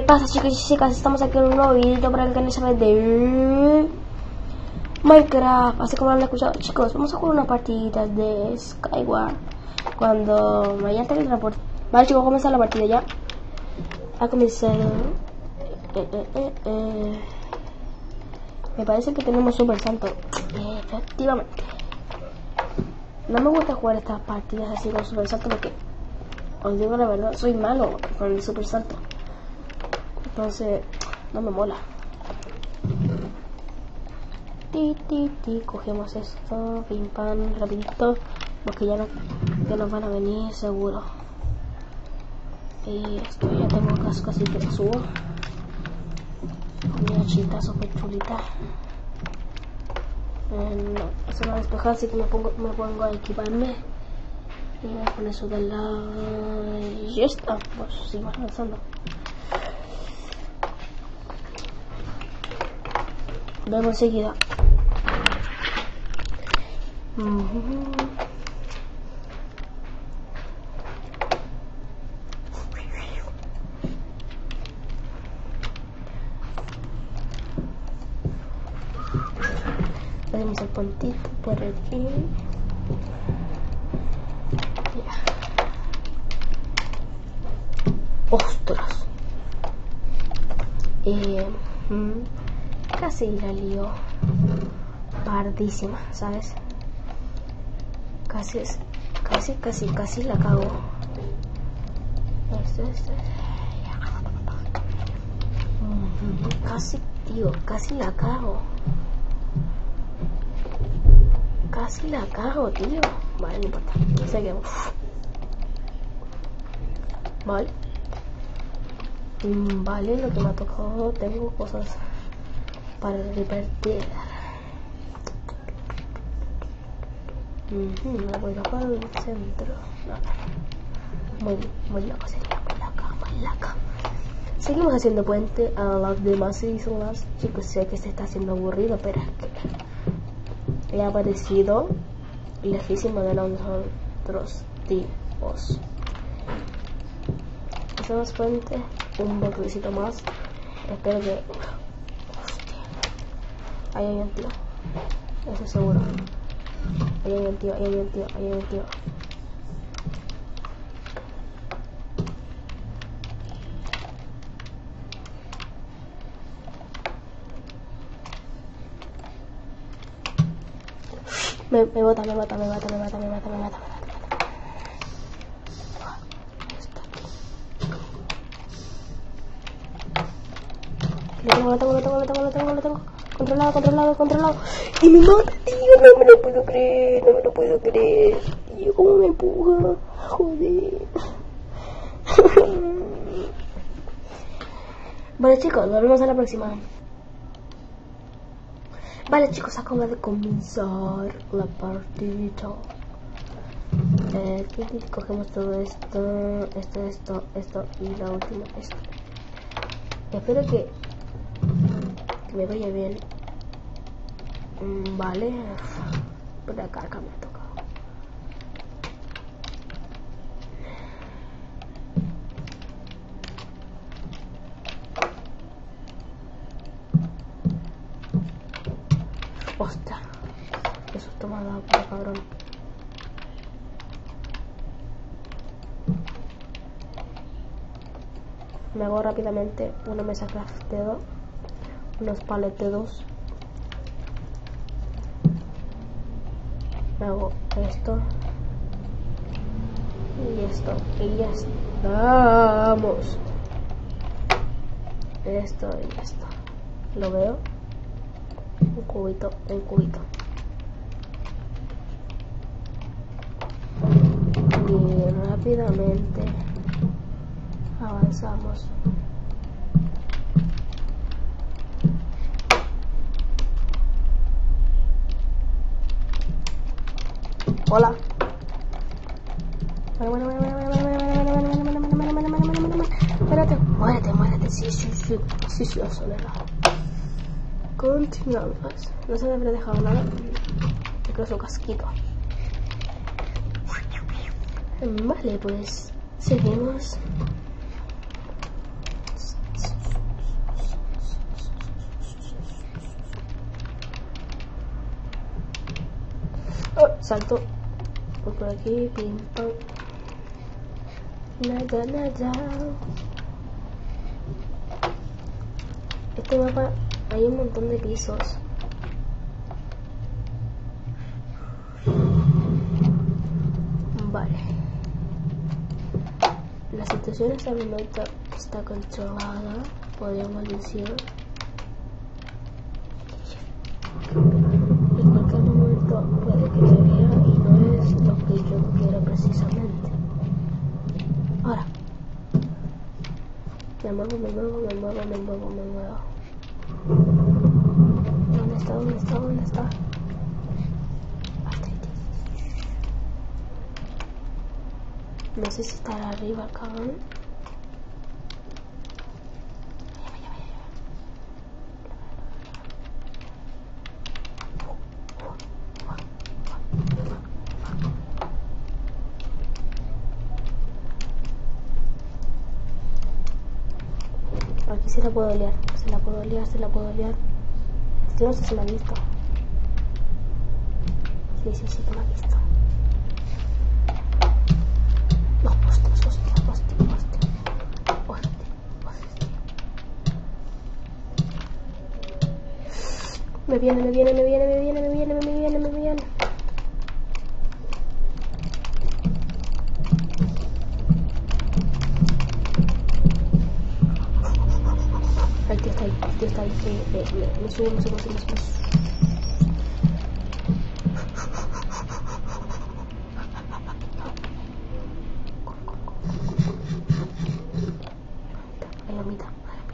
pasa, chicos y chicas? Estamos aquí en un nuevo video para el canal de Minecraft. Así como lo han escuchado, chicos, vamos a jugar una partida de Skyward cuando me haya teletransportado. Vale, chicos, comienza la partida ya. Ha comenzado. Me parece que tenemos super santo. Efectivamente. No me gusta jugar estas partidas así con super salto porque, os digo la verdad, soy malo con el super salto. Entonces, no me mola. Cogemos esto, pim pam, rapidito, porque ya nos van a venir seguro. Y esto, ya tengo casco, así que lo subo. Mi hachita súper chulita. No, eso no va a despejar, así que me pongo a equiparme. Y voy a poner eso de la... Y ya está, pues seguimos avanzando. Vemos enseguida. Hacemos el puntito por aquí. ¡Ostras! Casi la lío pardísima, ¿sabes? Casi la cago. Casi, tío, casi la cago. Casi la cago, tío. Vale, no importa. Seguimos. Vale. Vale, lo que me ha tocado. Tengo cosas para repartir. Me voy a para el centro. No. Muy loco sería. Muy loca. Seguimos haciendo puente a las demás islas. Chicos, sé que se está haciendo aburrido, pero es que le ha parecido lejísimo de nosotros tipos. Hacemos puente, un bloquecito más. Espero que... Hostia. Ahí hay un tío. Eso seguro. Ahí hay un tío. Me bota. Lo tengo. Controlado. Y me mata, tío, no me lo puedo creer. Tío, cómo me empuja. Joder. Vale, chicos, nos vemos a la próxima. Vale, chicos, acaba de comenzar la partida. Cogemos todo esto y la última esto. Espero que me vaya bien. Vale. Por acá me ha tocado. Ostras, qué susto me ha dado, cabrón. Me hago rápidamente una mesa crafteo, unos paleteros. Me hago esto y ya estamos. Esto y esto. Lo veo. Un cubito. Y rápidamente avanzamos. Hola. Bueno. Espérate. Muérete. Sí, acelera. Continuamos. No se me habrá dejado nada. Yo creo su casquito. Vale, pues seguimos. Salto. Voy por aquí, pim pam. Nada, nada. Este mapa hay un montón de pisos. Vale. La situación en este momento está controlada, podríamos decir. En cualquier momento puede que se vea y no es lo que yo quiero precisamente. Ahora. Me muevo. ¿Dónde está? No sé si estará arriba el cabrón. Aquí se la puedo liar. Se la puedo liar. Yo no sé si me ha visto. Sí que me ha visto. No, hostia. Me viene. El tío está ahí. Me subo. A la mitad.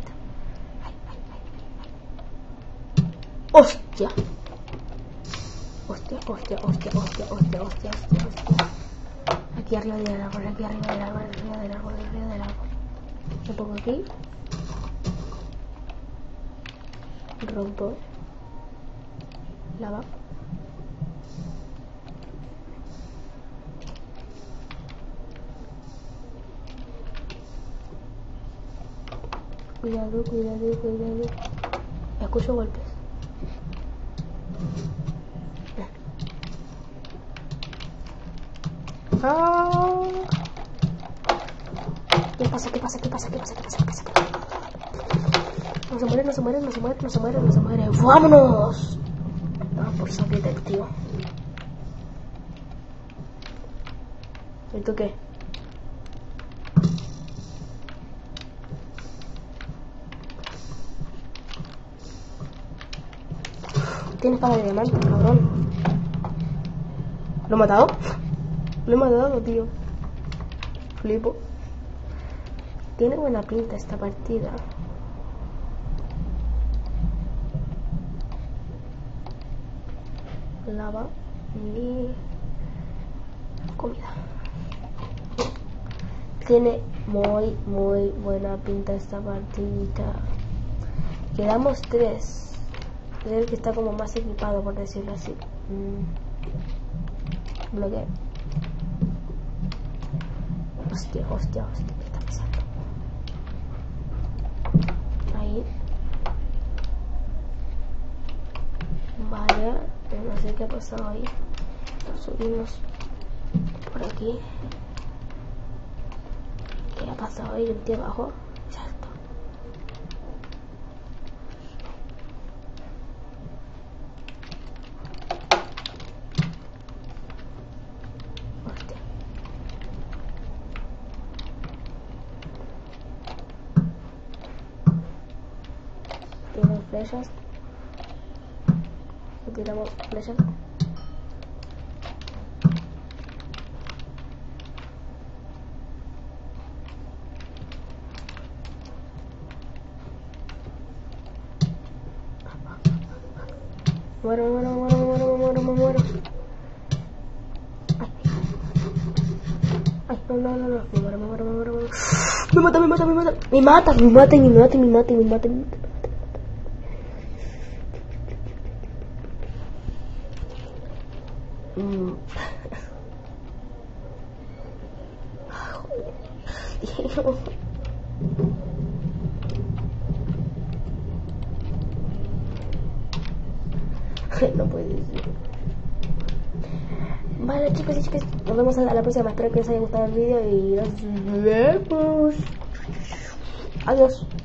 ¡Hostia! Aquí arriba del árbol. Me pongo aquí. Rompo. Lava. Cuidado. Escucho golpes. ¡Ah! ¿Qué pasa? No se muere. ¡Vámonos! Ah, por saquete, tío. ¿Y tú qué? Tienes espada de diamante, cabrón. ¿Lo he matado? Lo he matado, tío. Flipo. Tiene buena pinta esta partida. Lava y comida. Tiene muy buena pinta esta partida. Quedamos 3. Es el que está como más equipado, por decirlo así. Bloqueo. Hostia, ¿qué está pasando? Ahí. Vale, no sé qué ha pasado ahí. Subimos por aquí. ¿Qué ha pasado ahí? El tío abajo. Exacto. Hostia. Tienen flechas. Tiramos flechas. Muero. Ay, no. Me mata. No puede ser. Vale, chicos y chicas, nos vemos a la próxima. Espero que les haya gustado el video y nos vemos. Adiós.